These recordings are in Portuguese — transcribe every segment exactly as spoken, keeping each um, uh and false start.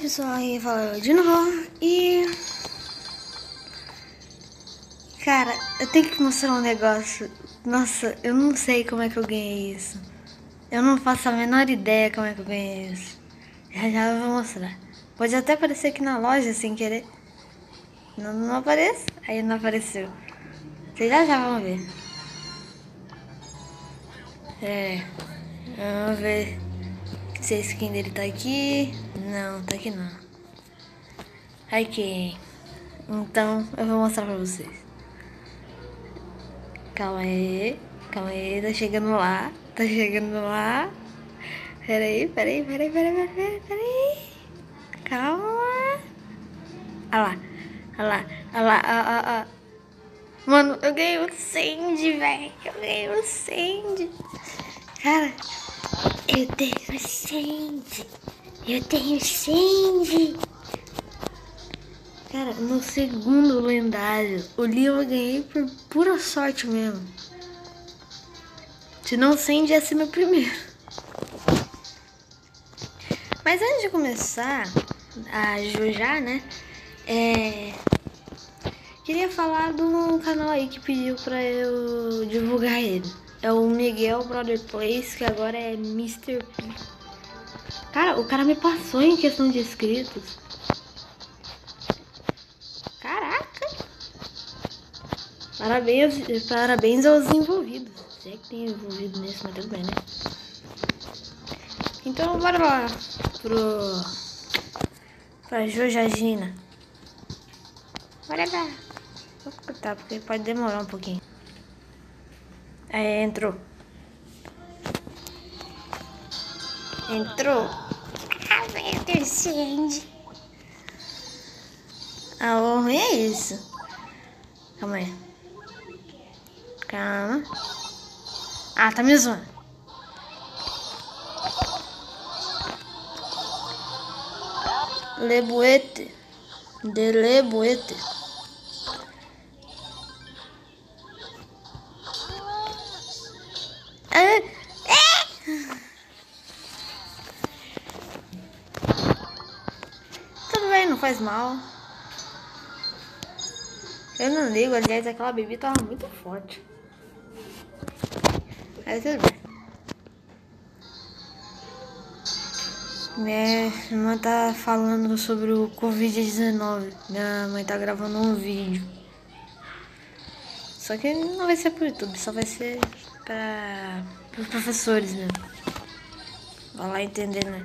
pessoal, aí fala de novo. E cara, eu tenho que mostrar um negócio. Nossa, eu não sei como é que eu ganhei isso. Eu não faço a menor ideia como é que eu ganhei isso. Já já eu vou mostrar. Pode até aparecer aqui na loja sem querer. Não, não aparece? Aí não apareceu. Vocês já já vão ver. É. Vamos ver se a skin dele tá aqui. Não, tá aqui não. Aqui. Então eu vou mostrar pra vocês. Calma aí. Calma aí, tá chegando lá. Tá chegando lá. Peraí, peraí, peraí, peraí, peraí, peraí. Calma. Olha lá. Olha lá. Olha lá. Ó, ó, ó. Mano, eu ganhei o Sandy, velho. Eu ganhei o Sandy. Cara, eu tenho o Sandy. Eu tenho o Sandy. Cara, no segundo lendário, o Leon eu ganhei por pura sorte mesmo. Se não, o Sandy ia ser meu primeiro. Mas antes de começar a jogar, né? É... Queria falar de um canal aí que pediu pra eu divulgar ele. É o Miguel Brother Plays, que agora é mister P. Cara, o cara me passou em questão de inscritos. Caraca! Parabéns, parabéns aos envolvidos. Se é que tem envolvido nisso, mas tudo bem, né? Então bora lá pro... pra Jojagina. Bora lá. Vou cortar porque pode demorar um pouquinho. Aí entrou. Entrou. Ah, meu Deus, Sandy. Ah, oh, é isso. Calma aí. Calma. Ah, tá me zoando. Lebuete. De Lebuete. Ah, é. Tudo bem, não faz mal. Eu não ligo, aliás, aquela bebida tava muito forte. Mas tudo bem. Minha irmã tá falando sobre o covid dezenove. Minha mãe tá gravando um vídeo. Só que não vai ser pro YouTube, só vai ser para os professores mesmo. Vai lá entender, né?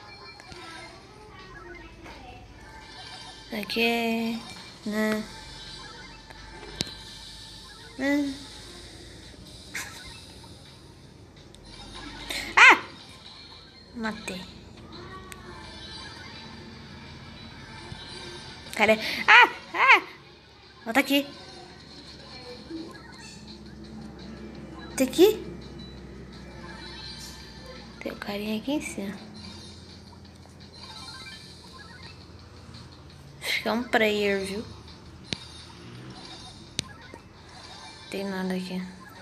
Aqui é... né? Né? Ah! Matei. Cara, ah! Ah! Volta aqui. Tem aqui? Tem o carinha aqui em cima. Acho que é um prayer, viu? Tem nada aqui.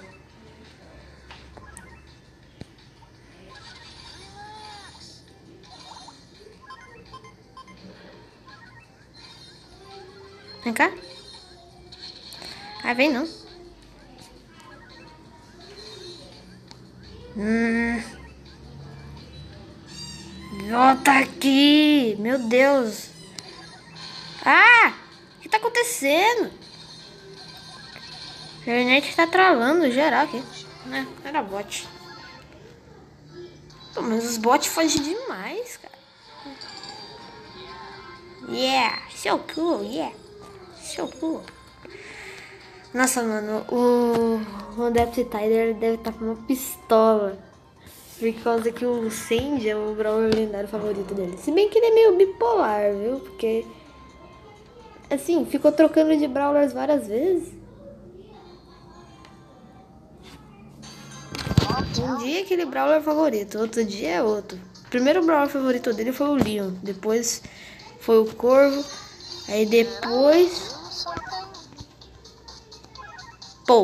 Vem cá. Ah, vem não. Hum. Volta aqui. Meu Deus. Ah! O que tá acontecendo? A internet tá travando geral aqui. Né? Era bot. Pô, mas os bots fogem demais, cara. Yeah, so cool, yeah. So cool. Nossa, mano, o, o Depth Tider deve estar com uma pistola. Por causa que o Sandy é o Brawler lendário favorito dele. Se bem que ele é meio bipolar, viu? Porque, assim, ficou trocando de Brawlers várias vezes. Um dia é aquele Brawler favorito, outro dia é outro. O primeiro Brawler favorito dele foi o Leon. Depois foi o Corvo. Aí depois... Pô.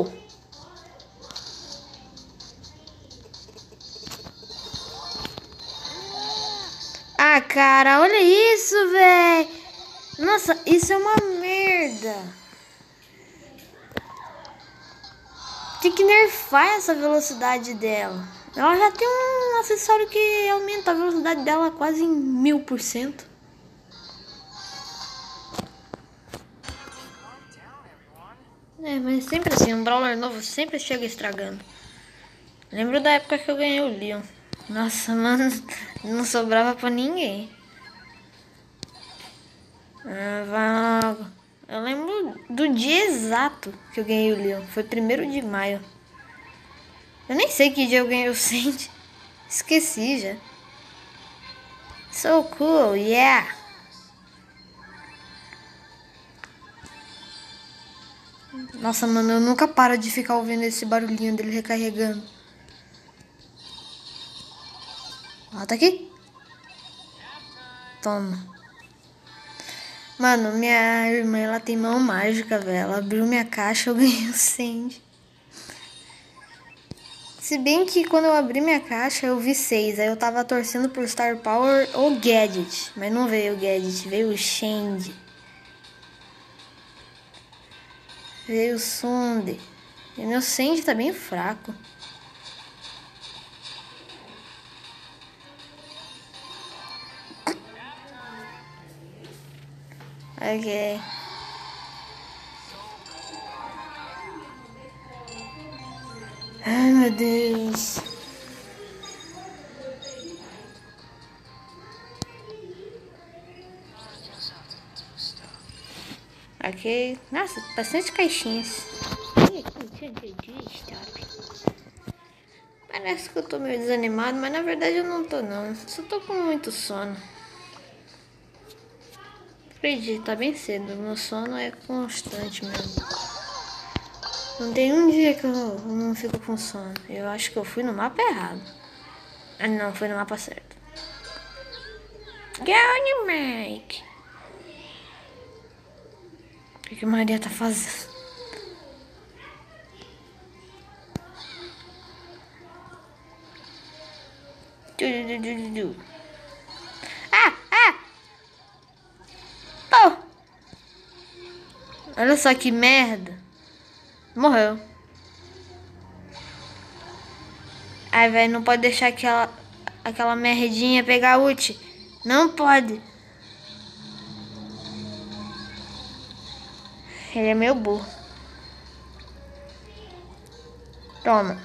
Ah, cara, olha isso, véi? Nossa, isso é uma merda. Tem que nerfar essa velocidade dela. Ela já tem um acessório que aumenta a velocidade dela quase em mil por cento. É, mas sempre assim, um brawler novo sempre chega estragando. Lembro da época que eu ganhei o Leon. Nossa, mano, não sobrava pra ninguém. Ah, eu lembro do dia exato que eu ganhei o Leon. Foi primeiro de maio. Eu nem sei que dia eu ganhei o Sandy. Esqueci já. So cool, yeah. Nossa, mano, eu nunca paro de ficar ouvindo esse barulhinho dele recarregando. Ó, tá aqui. Toma. Mano, minha irmã, ela tem mão mágica, velho. Ela abriu minha caixa, eu ganhei o Sandy. Se bem que quando eu abri minha caixa, eu vi seis. Aí eu tava torcendo por Star Power ou Gadget. Mas não veio o Gadget, veio o Shandy. Veio o Sunday. E meu Sandy tá bem fraco. Ok. Ai, meu Deus. Ok. Nossa, bastante caixinhas. Parece que eu tô meio desanimado, mas na verdade eu não tô não. Só tô com muito sono. Acredito, tá bem cedo. Meu sono é constante mesmo. Não tem um dia que eu não fico com sono. Eu acho que eu fui no mapa errado. Ah, não, fui no mapa certo. Go, Mike. O que que a Maria tá fazendo? Ah, ah! Pô! Olha só que merda. Morreu. Ai, velho, não pode deixar aquela, aquela merdinha pegar a ult. Não pode. Ele é meio burro. Toma.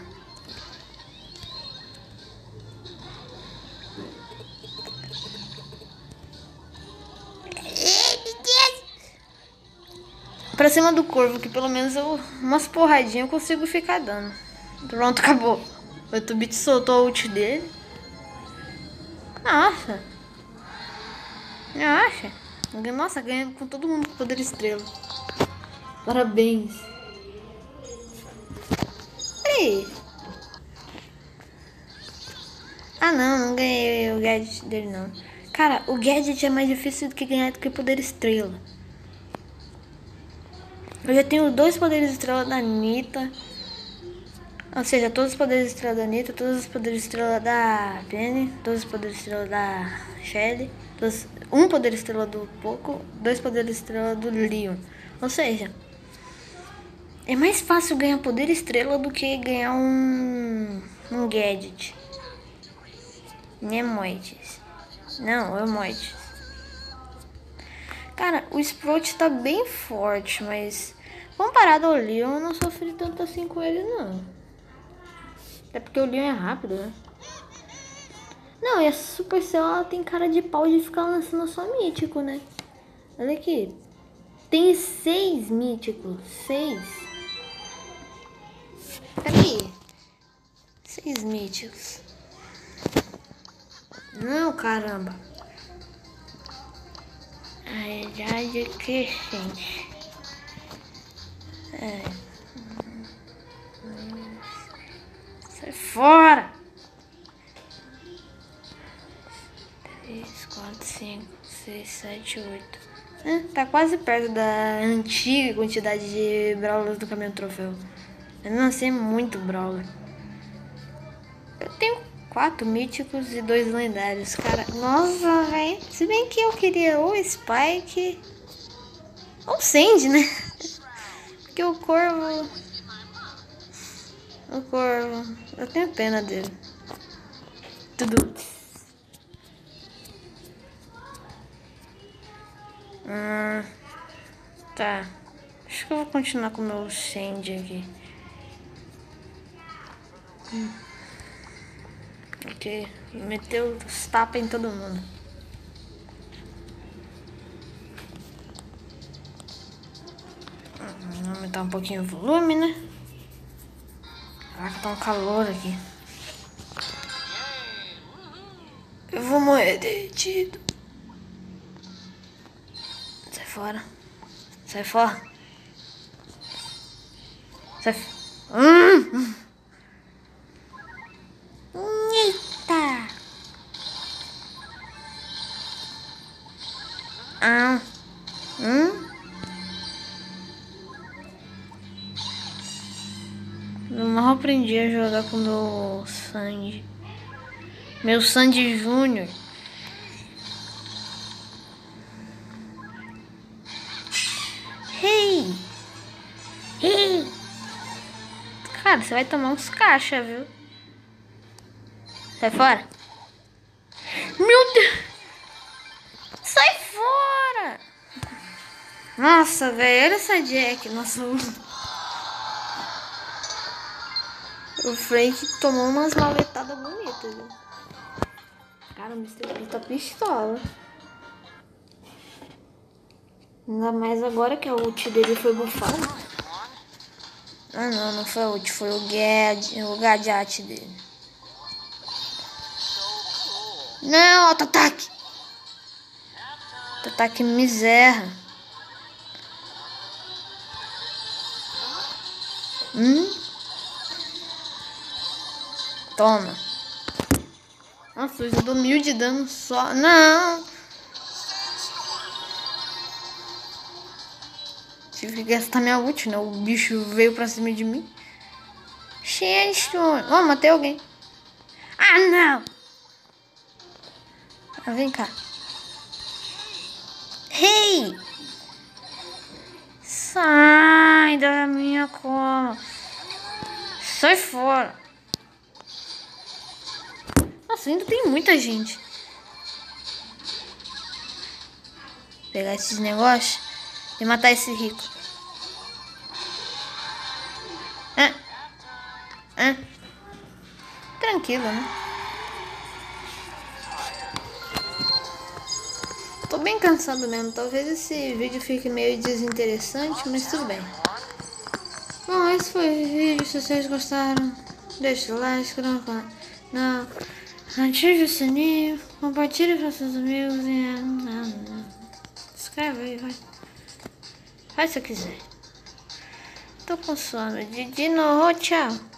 Pra cima do corvo, que pelo menos eu, umas porradinhas eu consigo ficar dando. Pronto, acabou. O oito bit soltou a ult dele. Nossa. Nossa. Nossa, ganha com todo mundo com poder estrela. Parabéns. Aí. Ah, não, não ganhei o gadget dele, não. Cara, o gadget é mais difícil do que ganhar do que poder estrela. Eu já tenho dois poderes estrela da Anitta. Ou seja, todos os poderes estrela da Anitta, todos os poderes estrela da Penny, todos os poderes estrela da Shelly, todos, um poder estrela do Poco, dois poderes estrela do Leon. Ou seja, é mais fácil ganhar poder estrela do que ganhar um, um gadget. Emotes. Não, emotes. Cara, o Sprout tá bem forte, mas comparado ao Leon, eu não sofri tanto assim com ele, não. Até porque o Leon é rápido, né? Não, e a Supercell, ela tem cara de pau de ficar lançando só mítico, né? Olha aqui. Tem seis míticos. Seis. Cadê? Seis míticos. Não, caramba. A idade crescente. É. Sai fora! três, quatro, cinco, seis, sete, oito. É, tá quase perto da antiga quantidade de brawlers do Caminhão Troféu. Eu não sei muito brawler. Eu tenho Quatro míticos e dois lendários, cara. Nossa, velho. Se bem que eu queria ou Spike ou Sandy, né? Porque o Corvo... O Corvo... Eu tenho pena dele. Tudo. Hum, tá. Acho que eu vou continuar com o meu Sandy aqui. Hum. Porque meteu os tapas em todo mundo. Vou aumentar um pouquinho o volume, né? Caraca, tá um calor aqui. Eu vou morrer derretido. Sai fora. Sai fora. Sai fora. Hum. Eita. Ah. Hum. Eu mal aprendi a jogar com o meu Sandy. Meu Sandy Júnior. Hey! Hey! Cara, você vai tomar uns caixa, viu? Sai fora. Meu Deus! Sai fora! Nossa, velho, olha essa Jack. Nossa, o Frank tomou umas maletadas bonitas, viu? Cara, o mister P tá pistola. Ainda mais agora que a ult dele foi bufada. Ah, não, não foi a ult, foi o Gad, o Gadget dele. Não, auto-ataque! Auto-ataque miséria. Hum? Toma. Nossa, eu dou mil de dano só. Não! Tive que gastar minha ult, né? O bicho veio pra cima de mim. Shadestone. Oh, matei alguém. Ah, não! Ah, vem cá. Hey! Sai da minha cama. Sai fora. Nossa, ainda tem muita gente. Vou pegar esses negócios e matar esse rico. Ah. Ah. Tranquilo, né? Tô bem cansado mesmo. Talvez esse vídeo fique meio desinteressante, mas tudo bem. Bom, esse foi o vídeo. Se vocês gostaram, deixa o like, se não, não, ative o sininho, compartilhe com seus amigos e escreve aí, vai. Faz se quiser. Tô com sono. De novo, tchau.